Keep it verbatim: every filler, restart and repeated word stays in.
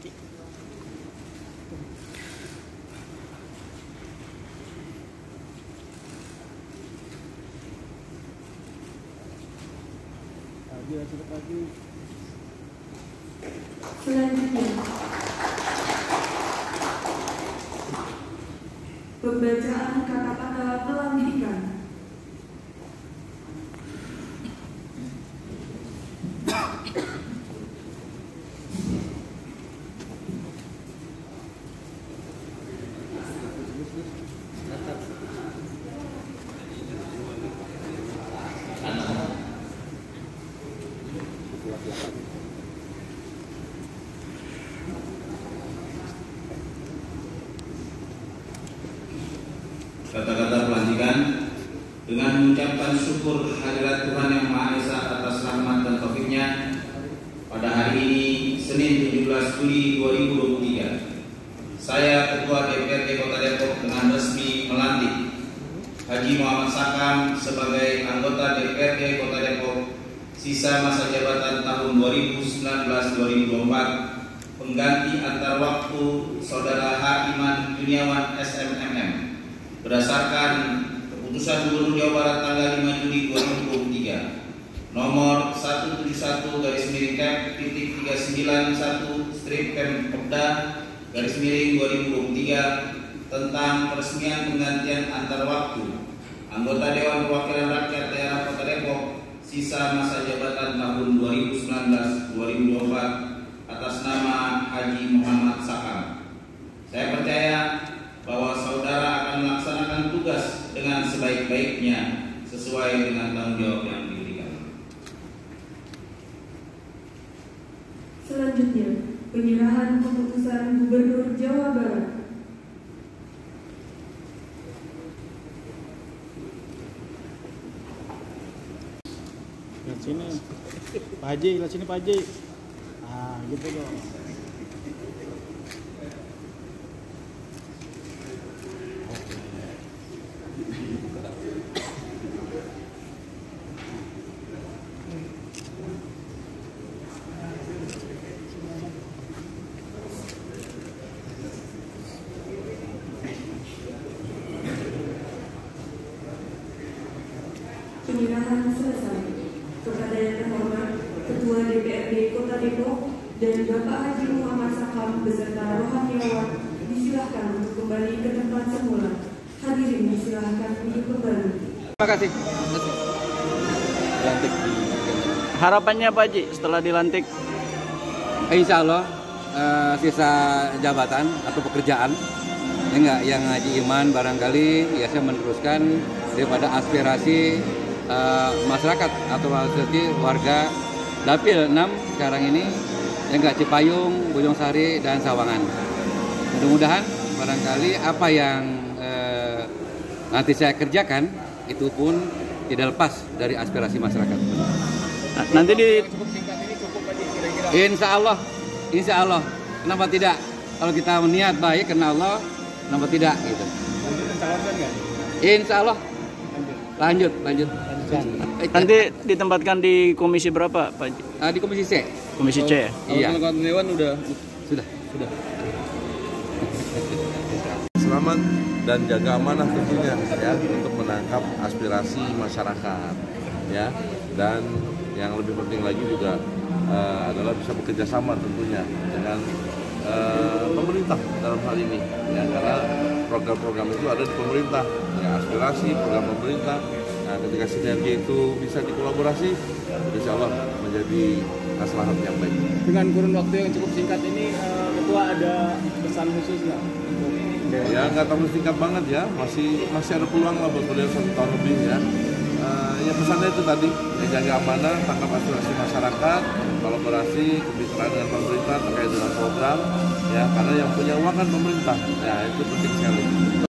Selanjutnya, pembacaan kata-kata pelantikan. Kata-kata pelantikan dengan mengucapkan syukur hadirat Tuhan Yang Maha Esa atas rahmat dan taufik-Nya pada hari ini Senin tujuh belas Juli dua ribu dua puluh tiga. Saya Ketua D P R D Kota Depok dengan resmi melantik Haji Muhammad Sakam sebagai anggota D P R D Kota Depok sisa masa jabatan tahun dua ribu sembilan belas dua ribu dua puluh empat, pengganti antar waktu Saudara H. Iman Juniawan S M M M berdasarkan keputusan Gubernur Jawa Barat tanggal lima Juli dua ribu dua puluh tiga nomor seratus tujuh puluh satu garis miring Kep titik tiga sembilan satu strip Pemda garis miring dua ribu dua puluh tiga tentang peresmian penggantian antar waktu anggota Dewan Perwakilan Rakyat Daerah Kota Depok sisa masa jabatan tahun dua ribu sembilan belas dua ribu dua puluh empat atas nama Haji Muhammad Sakam. Saya percaya bahwa saudara akan melaksanakan tugas dengan sebaik-baiknya sesuai dengan tanggung jawab yang diberikan. Selanjutnya, penyerahan keputusan Gubernur Jawa Barat. Lihat sini, Pak Haji, lihat sini Pak Haji. Ah, gitu dong. Penyerahan selesai. Kepada yang terhormat Ketua D P R D Kota Depok dan Bapak Haji Muhammad Sakam beserta rohaniawan disilahkan untuk kembali ke tempat semula. Hadirin disilahkan untuk kembali. Terima kasih. Dilantik. Harapannya Pak Haji setelah dilantik? Insya Allah uh, sisa jabatan atau pekerjaan enggak yang Haji Iman barangkali ya saya meneruskan daripada aspirasi uh, masyarakat atau maksudnya warga Dapil enam sekarang ini yang enggak Cipayung, Bojong-Sari dan Sawangan. Mudah-mudahan barangkali apa yang uh, nanti saya kerjakan itu pun tidak lepas dari aspirasi masyarakat. Nah, nanti di Insya Allah, Insya Allah, kenapa tidak? Kalau kita niat baik karena Allah, kenapa tidak? Gitu. Insya Allah, lanjut, lanjut. Nanti ditempatkan di komisi berapa Pak Haji? Uh, di komisi C. Komisi C ya? Iya. Kalau Dewan udah Sudah, sudah. selamat dan jaga amanah tentunya ya untuk menangkap aspirasi masyarakat ya, dan yang lebih penting lagi juga uh, adalah bisa bekerja sama tentunya dengan uh, pemerintah dalam hal ini ya, karena program-program itu ada di pemerintah ya, aspirasi program pemerintah. Nah, ketika sinergi itu bisa dikolaborasi, insya Allah menjadi maslahat yang baik. Dengan kurun waktu yang cukup singkat ini, uh, Ketua ada pesan khusus nggak? Ya nggak terlalu singkat banget ya, masih masih ada peluang lah buat beliau satu tahun lebih ya. Uh, ya pesannya itu tadi, ya jaga amanah, tangkap aspirasi masyarakat, kolaborasi, kebicaraan dengan pemerintah terkait dengan program, ya karena yang punya uang kan pemerintah, ya itu penting sekali.